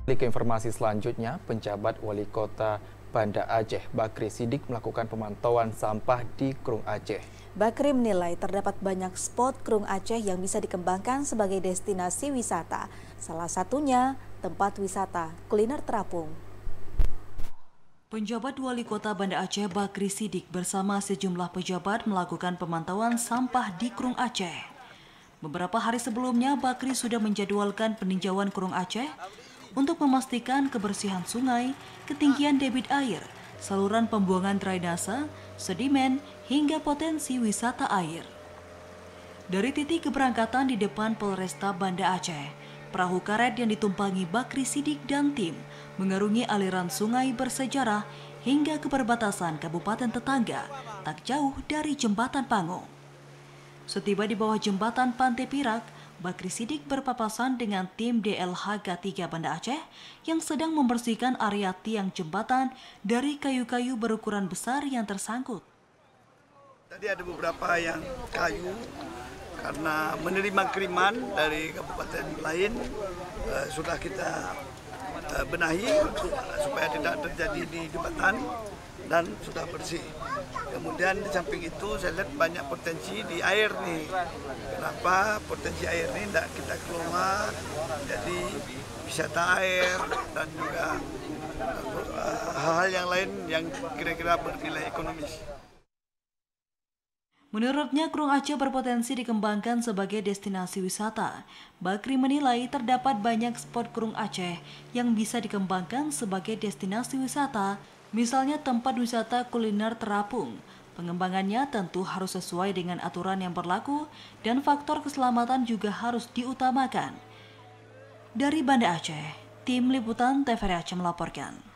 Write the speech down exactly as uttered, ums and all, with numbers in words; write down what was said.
Ke informasi selanjutnya, penjabat Wali Kota Banda Aceh, Bakri Siddiq melakukan pemantauan sampah di Krung Aceh. Bakri menilai terdapat banyak spot Krung Aceh yang bisa dikembangkan sebagai destinasi wisata. Salah satunya tempat wisata kuliner terapung. Penjabat Wali Kota Banda Aceh Bakri Siddiq bersama sejumlah pejabat melakukan pemantauan sampah di Krung Aceh. Beberapa hari sebelumnya, Bakri sudah menjadwalkan peninjauan Krung Aceh untuk memastikan kebersihan sungai, ketinggian debit air, saluran pembuangan drainase, sedimen, hingga potensi wisata air. Dari titik keberangkatan di depan Polresta Banda Aceh, perahu karet yang ditumpangi Bakri Siddiq dan tim mengarungi aliran sungai bersejarah hingga ke perbatasan kabupaten tetangga, tak jauh dari Jembatan Panggung. Setiba di bawah jembatan Pantai Pirak, Bakri Siddiq berpapasan dengan tim D L H K tiga Banda Aceh yang sedang membersihkan area tiang jembatan dari kayu-kayu berukuran besar yang tersangkut. Tadi ada beberapa yang kayu karena menerima kiriman dari kabupaten lain, eh, sudah kita eh, benahi supaya tidak terjadi di jembatan dan sudah bersih. Kemudian di samping itu saya lihat banyak potensi di air nih. Kenapa potensi air ini tidak kita kelola jadi wisata air dan juga hal-hal yang lain yang kira-kira bernilai ekonomis. Menurutnya, Krung Aceh berpotensi dikembangkan sebagai destinasi wisata. Bakri menilai terdapat banyak spot Krung Aceh yang bisa dikembangkan sebagai destinasi wisata, misalnya tempat wisata kuliner terapung. Pengembangannya tentu harus sesuai dengan aturan yang berlaku dan faktor keselamatan juga harus diutamakan. Dari Banda Aceh, tim liputan T V R I Aceh melaporkan.